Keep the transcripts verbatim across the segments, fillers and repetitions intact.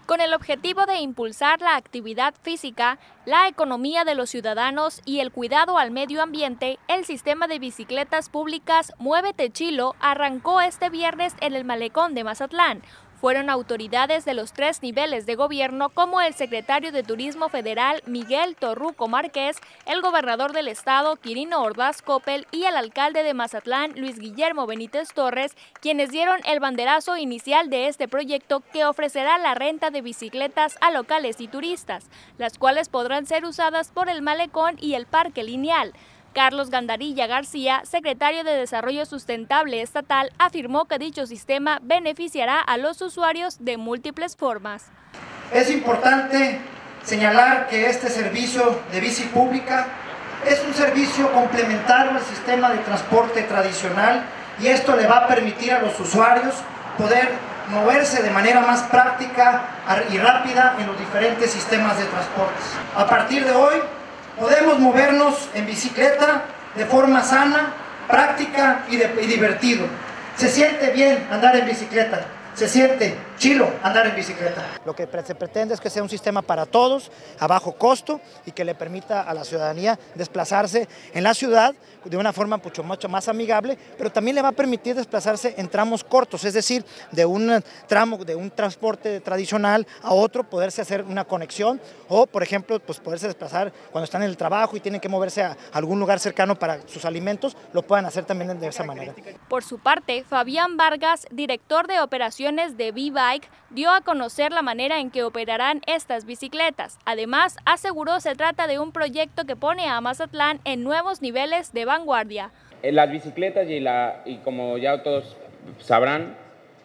con el objetivo de impulsar la actividad física, la economía de los ciudadanos y el cuidado al medio ambiente. El sistema de bicicletas públicas Muévete Chilo arrancó este viernes en el malecón de Mazatlán. Fueron autoridades de los tres niveles de gobierno como el secretario de Turismo Federal Miguel Torruco Márquez, el gobernador del estado Quirino Ordaz Coppel y el alcalde de Mazatlán Luis Guillermo Benítez Torres, quienes dieron el banderazo inicial de este proyecto que ofrecerá la renta de bicicletas a locales y turistas, las cuales podrán ser usadas por el malecón y el parque lineal. Carlos Gandarilla García, secretario de Desarrollo Sustentable Estatal, afirmó que dicho sistema beneficiará a los usuarios de múltiples formas. Es importante señalar que este servicio de bici pública es un servicio complementario al sistema de transporte tradicional y esto le va a permitir a los usuarios poder moverse de manera más práctica y rápida en los diferentes sistemas de transportes. A partir de hoy, podemos movernos en bicicleta de forma sana, práctica y, de, y divertido. Se siente bien andar en bicicleta, se siente chilo andar en bicicleta. Lo que se pretende es que sea un sistema para todos, a bajo costo y que le permita a la ciudadanía desplazarse en la ciudad de una forma mucho, mucho más amigable, pero también le va a permitir desplazarse en tramos cortos, es decir, de un tramo, de un transporte tradicional a otro, poderse hacer una conexión o, por ejemplo, pues poderse desplazar cuando están en el trabajo y tienen que moverse a algún lugar cercano para sus alimentos, lo puedan hacer también de esa manera. Por su parte, Fabián Vargas, director de operaciones de V-Bike, dio a conocer la manera en que operarán estas bicicletas. Además, aseguró se trata de un proyecto que pone a Mazatlán en nuevos niveles de vanguardia. Las bicicletas, y, la, y como ya todos sabrán,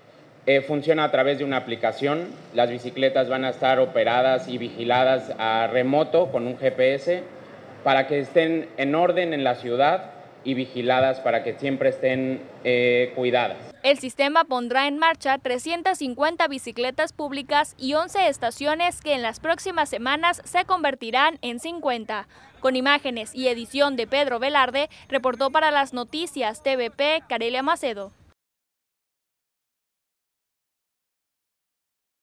eh, funciona a través de una aplicación. Las bicicletas van a estar operadas y vigiladas a remoto con un G P S para que estén en orden en la ciudad y vigiladas para que siempre estén eh, cuidadas. El sistema pondrá en marcha trescientas cincuenta bicicletas públicas y once estaciones que en las próximas semanas se convertirán en cincuenta. Con imágenes y edición de Pedro Velarde, reportó para las noticias T V P Carelia Macedo.